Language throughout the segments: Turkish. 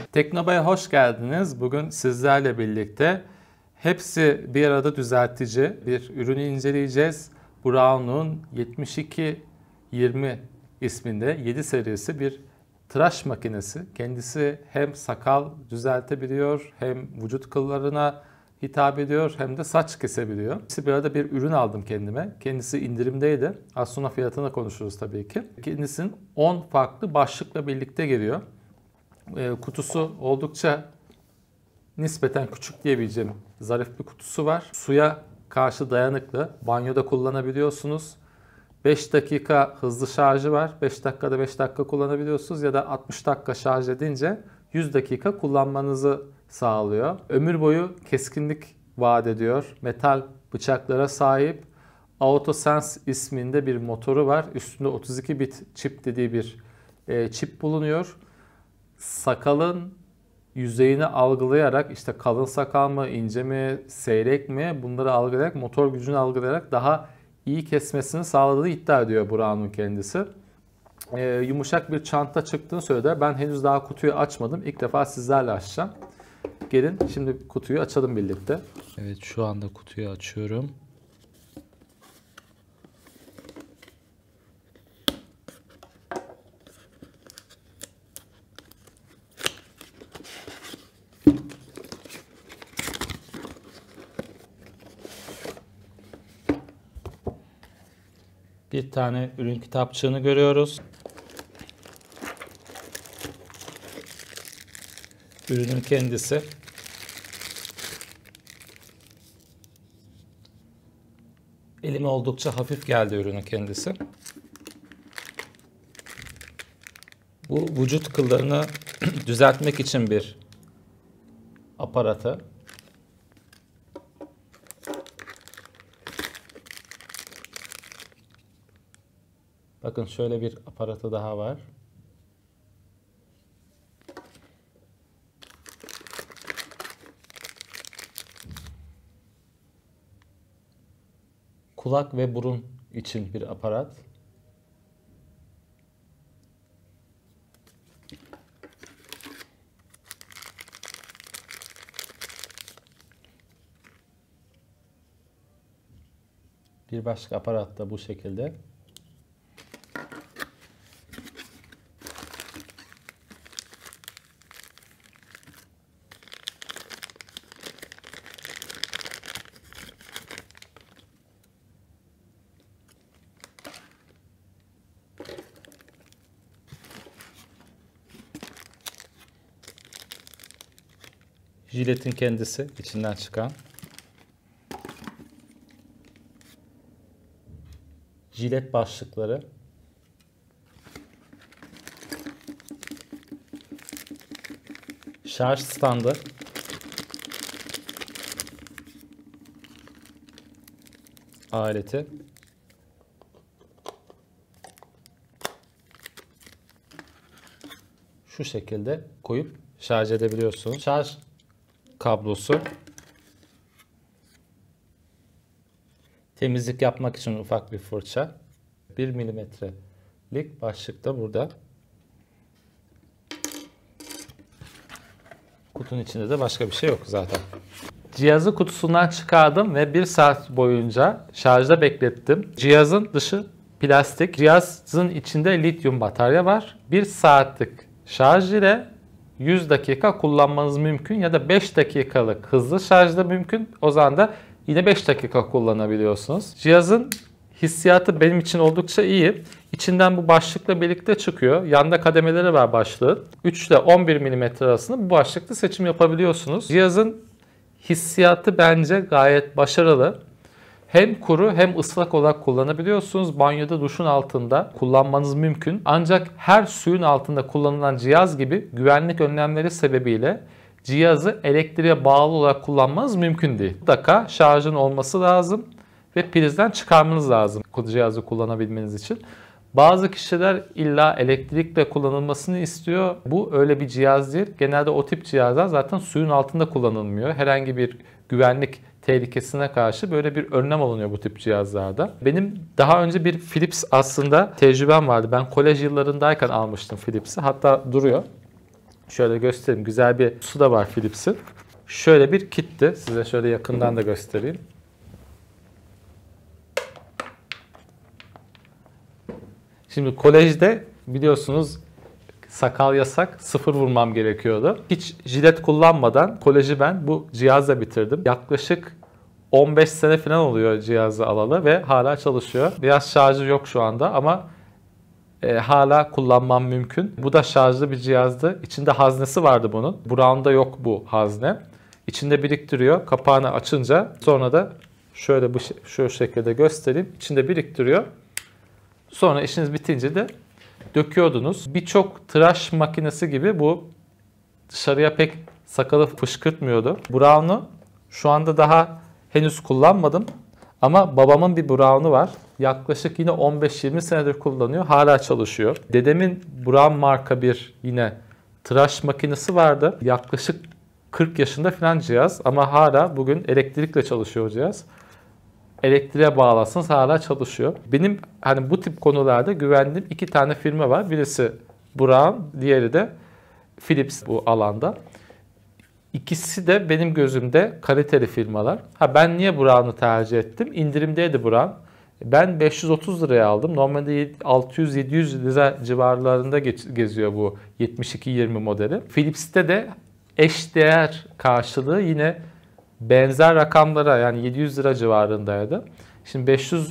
Teknoba'ya hoş geldiniz. Bugün sizlerle birlikte hepsi bir arada düzeltici bir ürünü inceleyeceğiz. Braun'un 7220 isminde 7 serisi bir tıraş makinesi. Kendisi hem sakal düzeltebiliyor, hem vücut kıllarına hitap ediyor, hem de saç kesebiliyor. Hepsi bir arada bir ürün aldım kendime. Kendisi indirimdeydi. Az sonra fiyatını konuşuruz tabii ki. Kendisinin 10 farklı başlıkla birlikte geliyor. Kutusu oldukça nispeten küçük diyebileceğim zarif bir kutusu var. Suya karşı dayanıklı. Banyoda kullanabiliyorsunuz. 5 dakika hızlı şarjı var. 5 dakikada 5 dakika kullanabiliyorsunuz ya da 60 dakika şarj edince 100 dakika kullanmanızı sağlıyor. Ömür boyu keskinlik vaat ediyor. Metal bıçaklara sahip. AutoSense isminde bir motoru var. Üstünde 32 bit çip dediği bir çip bulunuyor. Sakalın yüzeyini algılayarak, işte kalın sakal mı, ince mi, seyrek mi, bunları algılayarak, motor gücünü algılayarak daha iyi kesmesini sağladığı iddia ediyor Braun'un kendisi. Yumuşak bir çanta çıktığını söyledi. Ben henüz daha kutuyu açmadım. İlk defa sizlerle açacağım. Gelin şimdi kutuyu açalım birlikte. Evet, şu anda kutuyu açıyorum. Bir tane ürün kitapçığını görüyoruz. Ürünün kendisi. Elime oldukça hafif geldi ürünün kendisi. Bu vücut kıllarını düzeltmek için bir aparatı. Bakın şöyle bir aparatı daha var. Kulak ve burun için bir aparat. Bir başka aparat da bu şekilde. Jiletin kendisi, içinden çıkan. Jilet başlıkları. Şarj standı. Aleti. Şu şekilde koyup şarj edebiliyorsunuz. Şarj kablosu. Temizlik yapmak için ufak bir fırça. 1 milimetrelik başlık da burada. Kutunun içinde de başka bir şey yok zaten. Cihazı kutusundan çıkardım ve 1 saat boyunca şarjda beklettim. Cihazın dışı plastik. Cihazın içinde lityum batarya var. 1 saatlik şarj ile 100 dakika kullanmanız mümkün ya da 5 dakikalık hızlı şarjda mümkün. O zaman da yine 5 dakika kullanabiliyorsunuz. Cihazın hissiyatı benim için oldukça iyi. İçinden bu başlıkla birlikte çıkıyor. Yanda kademeleri var başlığın. 3 ile 11 mm arasında bu başlıkta seçim yapabiliyorsunuz. Cihazın hissiyatı bence gayet başarılı. Hem kuru hem ıslak olarak kullanabiliyorsunuz. Banyoda, duşun altında kullanmanız mümkün. Ancak her suyun altında kullanılan cihaz gibi güvenlik önlemleri sebebiyle cihazı elektriğe bağlı olarak kullanmanız mümkün değil. Mutlaka şarjın olması lazım ve prizden çıkarmanız lazım cihazı kullanabilmeniz için. Bazı kişiler illa elektrikle kullanılmasını istiyor. Bu öyle bir cihaz değil. Genelde o tip cihazlar zaten suyun altında kullanılmıyor. Herhangi bir güvenlik tehlikesine karşı böyle bir önlem alınıyor bu tip cihazlarda. Benim daha önce bir Philips aslında tecrübem vardı. Ben kolej yıllarındayken almıştım Philips'i. Hatta duruyor. Şöyle göstereyim. Güzel bir kutusu da var Philips'in. Şöyle bir kitti. Size şöyle yakından da göstereyim. Şimdi kolejde biliyorsunuz sakal yasak, 0 vurmam gerekiyordu. Hiç jilet kullanmadan koleji ben bu cihazla bitirdim. Yaklaşık 15 sene falan oluyor cihazı alalı ve hala çalışıyor. Biraz şarjı yok şu anda ama hala kullanmam mümkün. Bu da şarjlı bir cihazdı. İçinde haznesi vardı bunun. Brown'da yok bu hazne. İçinde biriktiriyor. Kapağını açınca sonra da şöyle şu şekilde göstereyim. İçinde biriktiriyor. Sonra işiniz bitince de döküyordunuz. Birçok tıraş makinesi gibi bu dışarıya pek sakalı fışkırtmıyordu. Brown'u şu anda daha henüz kullanmadım. Ama babamın bir Brown'u var. Yaklaşık yine 15-20 senedir kullanıyor. Hala çalışıyor. Dedemin Brown marka bir yine tıraş makinesi vardı. Yaklaşık 40 yaşında falan cihaz. Ama hala bugün elektrikle çalışıyor o cihaz. Elektriğe bağlasanız hala çalışıyor. Benim hani bu tip konularda güvendiğim 2 tane firma var. Birisi Brown, diğeri de Philips bu alanda. İkisi de benim gözümde kaliteli firmalar. Ben niye Brown'u tercih ettim? İndirimdeydi Brown. Ben 530 liraya aldım. Normalde 600-700 lira civarlarında geziyor bu 7220 modeli. Philips'te de eşdeğer karşılığı yine benzer rakamlara yani 700 lira civarındaydı. Şimdi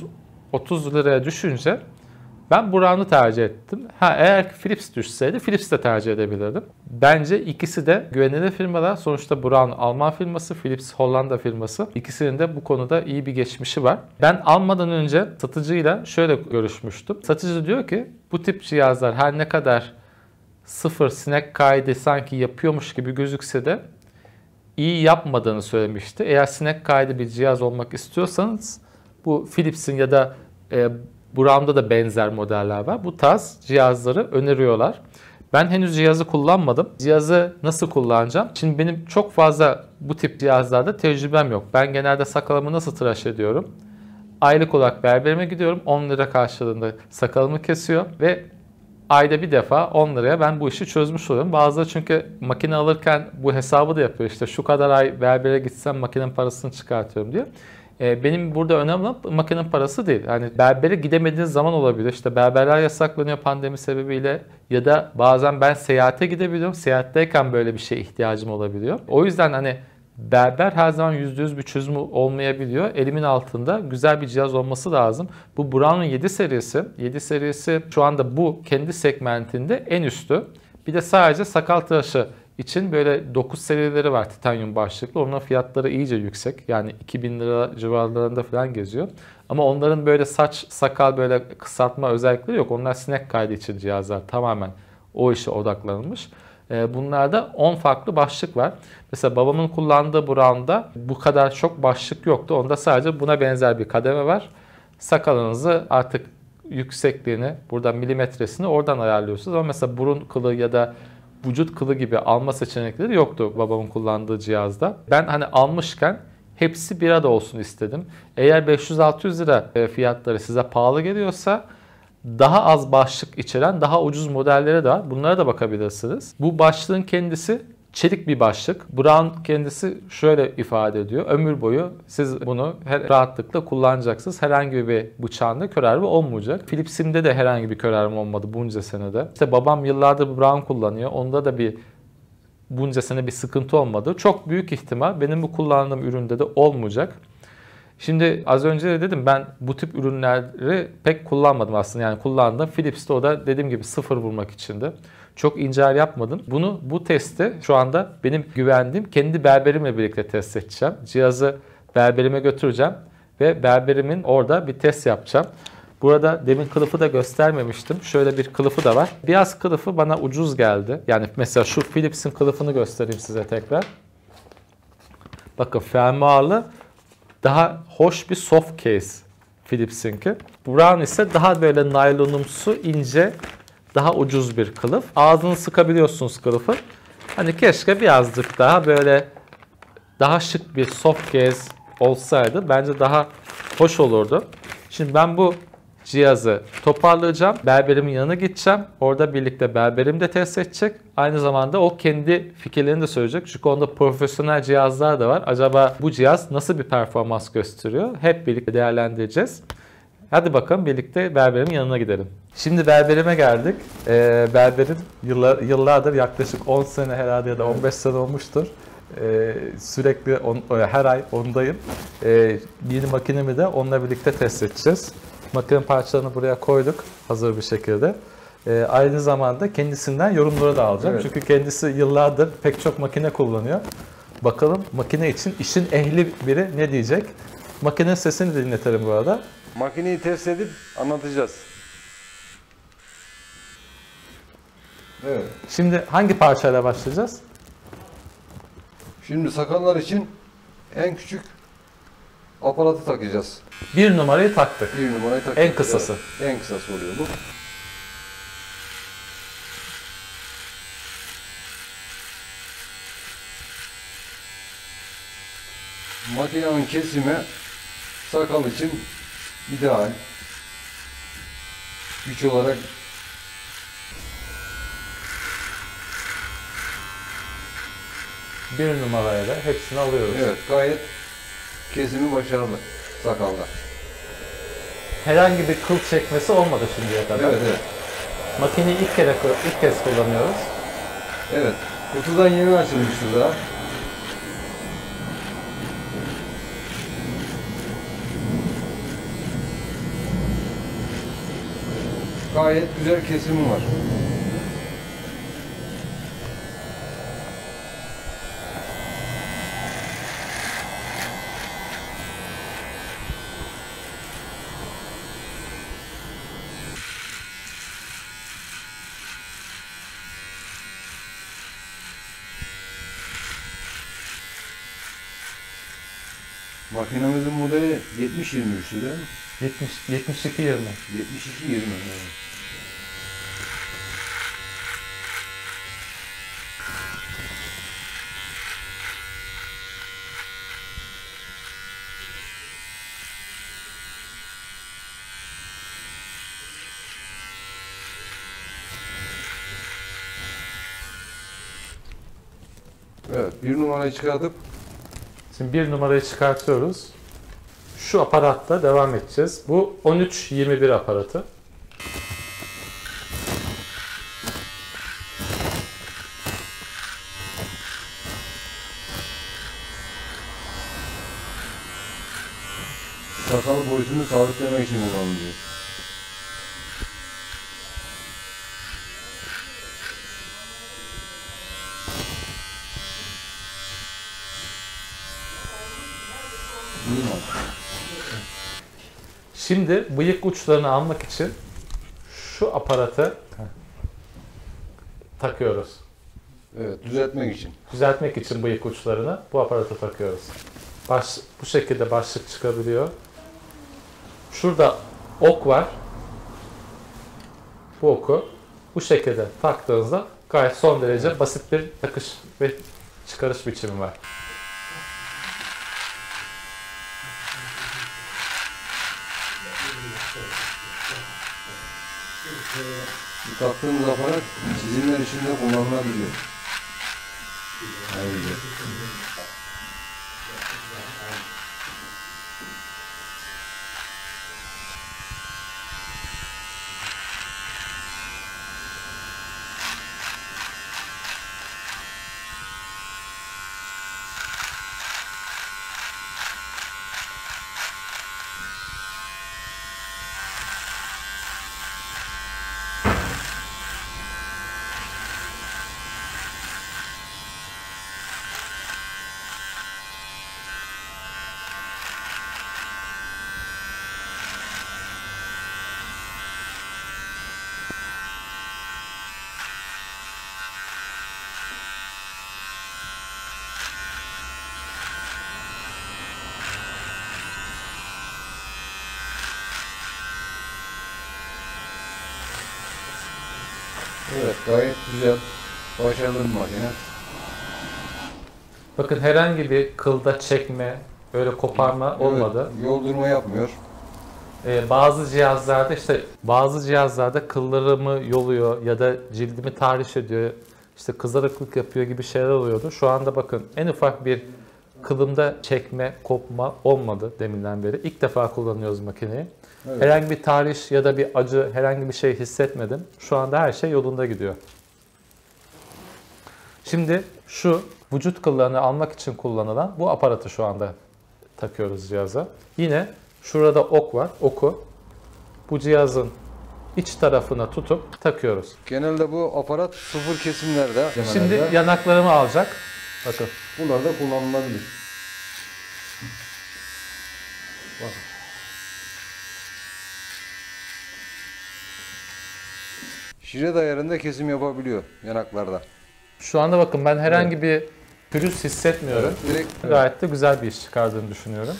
530 liraya düşünce ben Brown'u tercih ettim. Eğer Philips düşseydi Philips de tercih edebilirdim. Bence ikisi de güvenilir firmalar. Sonuçta Brown Alman firması, Philips Hollanda firması. İkisinin de bu konuda iyi bir geçmişi var. Ben almadan önce satıcıyla şöyle görüşmüştüm. Satıcı diyor ki bu tip cihazlar her ne kadar sıfır sinek kaydı sanki yapıyormuş gibi gözükse de iyi yapmadığını söylemişti. Eğer sinek kaydı bir cihaz olmak istiyorsanız bu Philips'in ya da Brown'da da benzer modeller var. Bu tarz cihazları öneriyorlar. Ben henüz cihazı kullanmadım. Cihazı nasıl kullanacağım? Şimdi benim çok fazla bu tip cihazlarda tecrübem yok. Ben genelde sakalımı nasıl tıraş ediyorum? Aylık olarak berberime gidiyorum. 10 lira karşılığında sakalımı kesiyor ve ayda bir defa 10 liraya ben bu işi çözmüş oluyorum. Bazıları çünkü makine alırken bu hesabı da yapıyor. İşte şu kadar ay berbere gitsem makinenin parasını çıkartıyorum diyor. Benim burada önemli olan makinenin parası değil. Yani berbere gidemediğiniz zaman olabilir. İşte berberler yasaklanıyor pandemi sebebiyle ya da bazen ben seyahate gidebiliyorum. Seyahatteyken böyle bir şeye ihtiyacım olabiliyor. O yüzden hani berber her zaman %100 bir çözüm olmayabiliyor. Elimin altında güzel bir cihaz olması lazım. Bu Brown'un 7 serisi. 7 serisi şu anda bu kendi segmentinde en üstü. Bir de sadece sakal tıraşı için böyle 9 serileri var titanyum başlıklı. Onların fiyatları iyice yüksek. Yani 2000 lira civarlarında falan geziyor. Ama onların böyle saç, sakal böyle kısaltma özellikleri yok. Onlar sinek kaydı için cihazlar. Tamamen o işe odaklanılmış. Bunlarda 10 farklı başlık var. Mesela babamın kullandığı Brown'da bu kadar çok başlık yoktu. Onda sadece buna benzer bir kademe var. Sakalınızı artık yüksekliğini, buradan milimetresini oradan ayarlıyorsunuz. Ama mesela burun kılı ya da vücut kılı gibi alma seçenekleri yoktu babamın kullandığı cihazda. Ben hani almışken hepsi bir arada olsun istedim. Eğer 500-600 lira fiyatları size pahalı geliyorsa daha az başlık içeren daha ucuz modelleri de var. Bunlara da bakabilirsiniz. Bu başlığın kendisi çelik bir başlık. Brown kendisi şöyle ifade ediyor. Ömür boyu siz bunu rahatlıkla kullanacaksınız. Herhangi bir bıçağında körelme olmayacak. Philips'imde de herhangi bir körelme olmadı bunca senede. İşte babam yıllardır Brown kullanıyor. Onda da bunca sene bir sıkıntı olmadı. Çok büyük ihtimal benim bu kullandığım üründe de olmayacak. Şimdi az önce de dedim ben bu tip ürünleri pek kullanmadım aslında. Yani kullandım. Philips'te o da dediğim gibi 0 vurmak içindi. Çok ince ayar yapmadım. Bu testi şu anda benim güvendiğim kendi berberimle birlikte test edeceğim. Cihazı berberime götüreceğim ve berberimin orada bir test yapacağım. Burada demin kılıfı da göstermemiştim. Şöyle bir kılıfı da var. Biraz kılıfı bana ucuz geldi. Yani mesela şu Philips'in kılıfını göstereyim size tekrar. Bakın fermuarlı daha hoş bir soft case Philips'inki. Brown ise daha böyle naylonumsu, ince, daha ucuz bir kılıf. Ağzını sıkabiliyorsunuz kılıfı. Hani keşke birazcık daha böyle daha şık bir soft case olsaydı bence daha hoş olurdu. Şimdi ben bu cihazı toparlayacağım. Berberimin yanına gideceğim. Orada birlikte berberim de test edecek. Aynı zamanda o kendi fikirlerini de söyleyecek. Çünkü onda profesyonel cihazlar da var. Acaba bu cihaz nasıl bir performans gösteriyor? Hep birlikte değerlendireceğiz. Hadi bakalım birlikte berberimin yanına gidelim. Şimdi berberime geldik. Berberim yıllardır, yaklaşık 10 sene herhalde ya da 15 sene olmuştur. Sürekli her ay ondayım. Yeni makinemi de onunla birlikte test edeceğiz. Makine parçalarını buraya koyduk hazır bir şekilde. Aynı zamanda kendisinden yorumları da alacağım. Evet. Çünkü kendisi yıllardır pek çok makine kullanıyor. Bakalım makine için işin ehli biri ne diyecek? Makinenin sesini de dinletelim bu arada. Makineyi test edip anlatacağız. Evet. Şimdi hangi parçayla başlayacağız? Şimdi sakallar için en küçük aparatı takacağız. Bir numarayı taktık. Bir numarayı taktık. En kısası. Evet, en kısası oluyor bu. Makinenin kesimi sakal için ideal. Güç olarak bir numarayla hepsini alıyoruz. evet, gayet kesimi başarılı sakallar. Herhangi bir kıl çekmesi olmadı şimdiye kadar. Evet, evet. Makineyi ilk kez kullanıyoruz. Evet. Kutudan yeni açılmıştı daha. Gayet güzel kesimi var. Makinemizin modeli 70-23'tü değil mi? 72-20. 72-20. Evet. Evet, bir numarayı çıkartıp Şimdi bir numarayı çıkartıyoruz. Şu aparatla devam edeceğiz. Bu 13-21 aparatı. sakal boyutunu sabitlemek için kullanılıyor. Şimdi bıyık uçlarını almak için şu aparatı takıyoruz. Evet, düzeltmek için. Düzeltmek için bıyık uçlarını bu aparata takıyoruz. Bu şekilde başlık çıkabiliyor. Şurada ok var. Bu oku bu şekilde taktığınızda gayet son derece basit bir takış ve çıkarış biçimi var. Bu taktığımız aparat çizimler içinde kullanılabiliyor. Ayrıca. Evet, gayet güzel, başarılı bir makine. Bakın herhangi bir kılda çekme, böyle koparma olmadı. Evet, yoldurma yapmıyor. Bazı cihazlarda işte bazı cihazlarda kıllarımı yoluyor ya da cildimi tahriş ediyor, işte kızarıklık yapıyor gibi şeyler oluyordu. Şu anda bakın en ufak bir kılımda çekme, kopma olmadı deminden beri. İlk defa kullanıyoruz makineyi. Evet. Herhangi bir tahriş ya da bir acı, herhangi bir şey hissetmedim. Şu anda her şey yolunda gidiyor. Şimdi şu vücut kıllarını almak için kullanılan bu aparatı şu anda takıyoruz cihaza. Yine şurada ok var. Oku bu cihazın iç tarafına tutup takıyoruz. Genelde bu aparat sıfır kesimlerde. Şimdi yanaklarımı alacak. Bakın. Bunlar da kullanılabilir. Bakın. Jilet ayarında kesim yapabiliyor yanaklarda. Şu anda bakın ben herhangi bir pürüz hissetmiyorum. Evet, direkt Gayet de güzel bir iş çıkardığını düşünüyorum.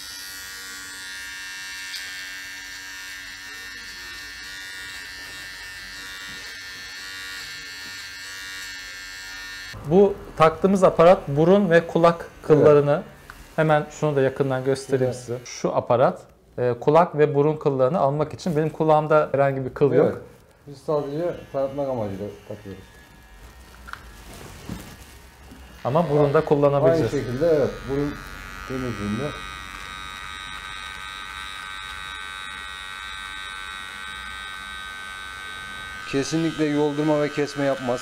Bu taktığımız aparat burun ve kulak kıllarını, hemen şunu da yakından göstereyim size. Şu aparat kulak ve burun kıllarını almak için, benim kulağımda herhangi bir kıl yok. Evet. Biz sadece tanıtmak amacıyla takıyoruz. Ama burunda Aynı kullanabileceğiz. şekilde evet, burun temizliğinde. Kesinlikle yoldurma ve kesme yapmaz.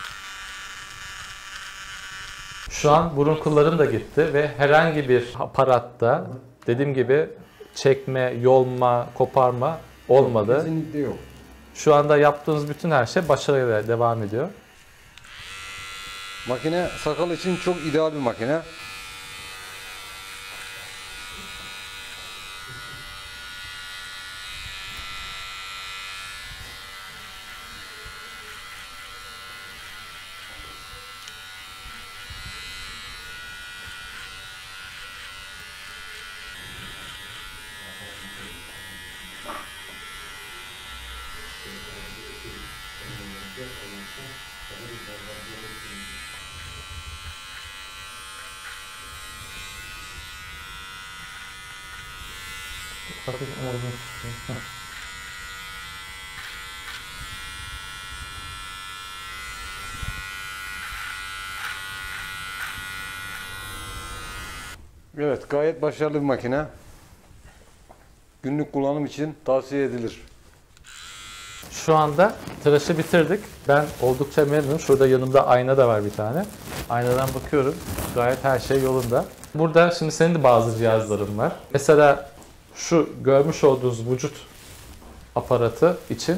Şu an burun kıllarım da gitti ve herhangi bir aparatta dediğim gibi çekme, yolma, koparma olmadı. Kesinlikle yok. Şu anda yaptığımız bütün her şey başarıyla devam ediyor. Makine sakal için çok ideal bir makine. Evet, gayet başarılı bir makine. Günlük kullanım için tavsiye edilir. Şu anda tıraşı bitirdik. Ben oldukça memnunum. Şurada yanımda ayna da var bir tane. Aynadan bakıyorum. Gayet her şey yolunda. Burada şimdi senin de bazı cihazların var. Mesela şu görmüş olduğunuz vücut aparatı için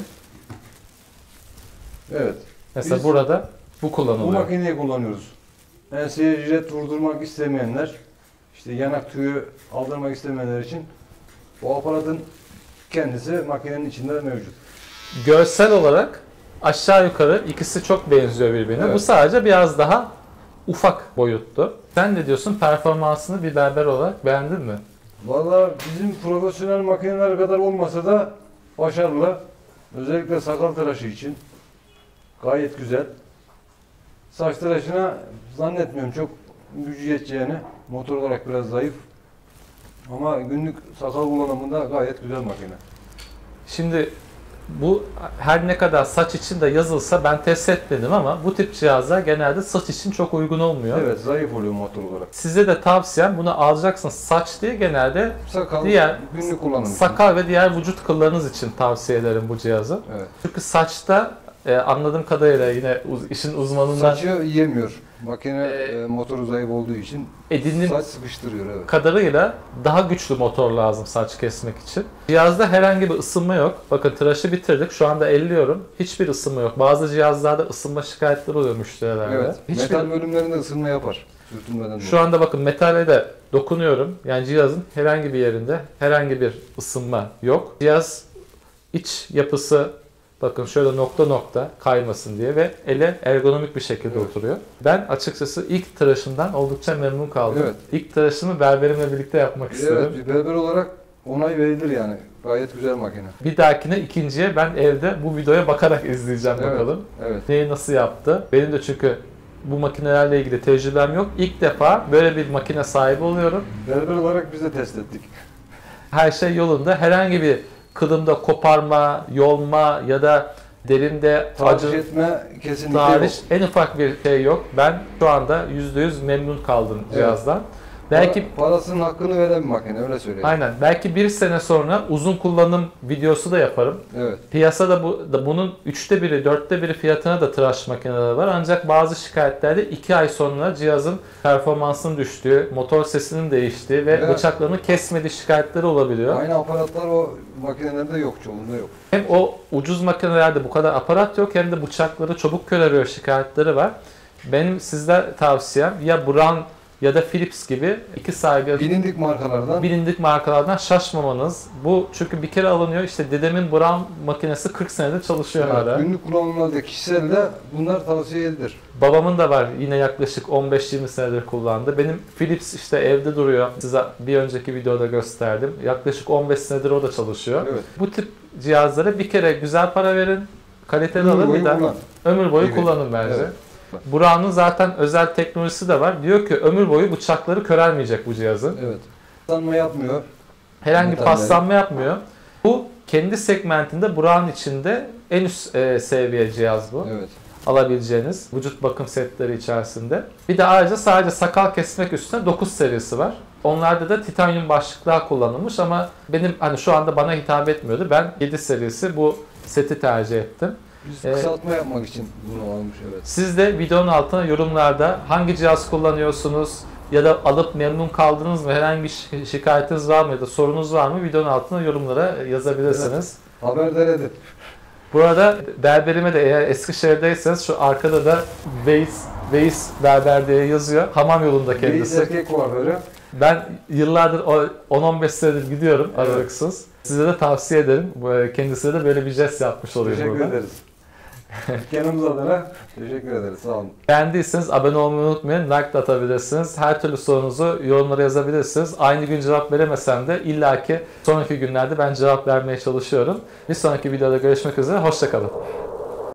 Evet. mesela Biz burada bu bu kullanılıyor. makineyi kullanıyoruz. Enseye jilet vurdurmak istemeyenler, işte yanak tüyü aldırmak istemeyenler için bu aparatın kendisi makinenin içinde mevcut. Görsel olarak aşağı yukarı ikisi çok benziyor birbirine. Evet. Bu sadece biraz daha ufak boyuttu. Sen ne diyorsun? Performansını bir berber olarak beğendin mi? Vallahi bizim profesyonel makineler kadar olmasa da başarılı. Özellikle sakal tıraşı için gayet güzel. Saç tıraşına zannetmiyorum çok gücü yeteceğini. Motor olarak biraz zayıf. Ama günlük sakal kullanımında gayet güzel makine. Şimdi bu her ne kadar saç için de yazılsa ben test etmedim ama bu tip cihazlar genelde saç için çok uygun olmuyor. Evet, zayıf oluyor motor olarak. Size de tavsiyem bunu alacaksınız. Saç diye genelde Sakal diğer günlük kullanım için. sakal ve diğer vücut kıllarınız için tavsiye ederim bu cihazı. Evet. Çünkü saçta anladığım kadarıyla yine işin uzmanından Saçı yiyemiyor. Makine motoru zayıf olduğu için edindiğim saç sıkıştırıyor. Evet. kadarıyla daha güçlü motor lazım saç kesmek için. Cihazda herhangi bir ısınma yok. Bakın tıraşı bitirdik. Şu anda elliyorum. Hiçbir ısınma yok. Bazı cihazlarda ısınma şikayetleri oluyor müşterilerde. Evet. Hiçbir... Metal bölümlerinde ısınma yapar. Sürtünmeden Şu dolayı. anda bakın metale de dokunuyorum. Yani cihazın herhangi bir yerinde herhangi bir ısınma yok. Cihaz iç yapısı bakın şöyle nokta nokta kaymasın diye ve ele ergonomik bir şekilde Evet. oturuyor. Ben açıkçası ilk tıraşımdan oldukça memnun kaldım. Evet. İlk tıraşımı berberimle birlikte yapmak istedim. Evet, bir berber olarak onay verilir yani. Gayet güzel makine. Bir dahakine ikinciye ben evde bu videoya bakarak izleyeceğim Evet. bakalım. Evet. Neyi nasıl yaptı? Benim de çünkü bu makinelerle ilgili tecrübem yok. İlk defa böyle bir makine sahibi oluyorum. Berber olarak biz de test ettik. Her şey yolunda. Herhangi bir kılımda koparma, yolma ya da derinde Tahriş acı etme kesinlikle tahriş, yok. en ufak bir şey yok. Ben şu anda %100 memnun kaldım cihazdan. Belki Parasının hakkını veren bir makine, öyle söyleyeyim. aynen. Belki bir sene sonra uzun kullanım videosu da yaparım. Evet. Piyasada bunun 3'te 1'i, 4'te 1'i fiyatına da tıraş makineleri var. Ancak bazı şikayetlerde 2 ay sonra cihazın performansının düştüğü, motor sesinin değiştiği ve Evet. bıçaklarını kesmediği şikayetleri olabiliyor. Aynı aparatlar o makinelerde yok, çoğunda yok. Hem o ucuz makinelerde bu kadar aparat yok hem de bıçakları çabuk köreliyor şikayetleri var. Benim sizler tavsiyem ya Brown ya da Philips gibi iki saygı bilindik markalardan şaşmamanız. Bu çünkü bir kere alınıyor. İşte dedemin Brown makinesi 40 senedir çalışıyor hala. Günlük kullanımlarda kişiselde bunlar tavsiye edilir. Babamın da var yine yaklaşık 15-20 senedir kullandı. Benim Philips işte evde duruyor. Size bir önceki videoda gösterdim. Yaklaşık 15 senedir o da çalışıyor. Evet. Bu tip cihazlara bir kere güzel para verin. Kaliteli alın bir de ömür boyu kullanın bence. Evet. Brown'un zaten özel teknolojisi de var. Diyor ki ömür boyu bıçakları körelmeyecek bu cihazın. Evet. Paslanma yapmıyor. Herhangi bir paslanma yapmıyor. Bu kendi segmentinde Brown içinde en üst seviye cihaz bu. Evet. Alabileceğiniz vücut bakım setleri içerisinde. Bir de ayrıca sadece sakal kesmek üstüne 9 serisi var. Onlarda da titanyum başlıklar kullanılmış ama benim hani şu anda bana hitap etmiyordu. Ben 7 serisi bu seti tercih ettim. Biz kısaltma yapmak için bunu almış, evet. Siz de videonun altına yorumlarda hangi cihaz kullanıyorsunuz ya da alıp memnun kaldınız mı, herhangi bir şikayetiniz var mı ya da sorunuz var mı videonun altına yorumlara yazabilirsiniz. Evet. Haberdar edin. Bu arada berberime de eğer Eskişehir'deyseniz şu arkada da Veys Berber diye yazıyor. Hamam yolunda kendisi. Bir erkek kuaförü. Ben yıllardır 10-15 senedir gidiyorum Evet. aralıksız. Size de tavsiye ederim. Kendisine de böyle bir jest yapmış olayım Teşekkür burada. ederiz. Dükkanımız adına teşekkür ederiz. Sağ olun. Beğendiyseniz abone olmayı unutmayın. Like de atabilirsiniz. Her türlü sorunuzu yorumlara yazabilirsiniz. Aynı gün cevap veremesem de illaki sonraki günlerde ben cevap vermeye çalışıyorum. Bir sonraki videoda görüşmek üzere. Hoşça kalın.